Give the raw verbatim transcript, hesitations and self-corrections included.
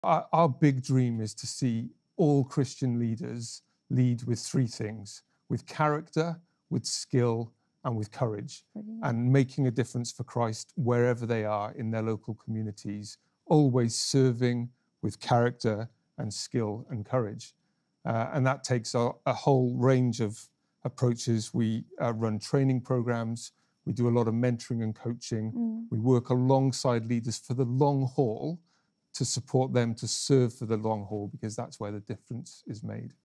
Our, our big dream is to see all Christian leaders lead with three things: with character, with skill, and with courage, Brilliant. and making a difference for Christ wherever they are in their local communities, always serving with character and skill and courage. Uh, and that takes a, a whole range of approaches. We uh, run training programs, we do a lot of mentoring and coaching, Mm. we work alongside leaders for the long haul to support them to serve for the long haul, because that's where the difference is made.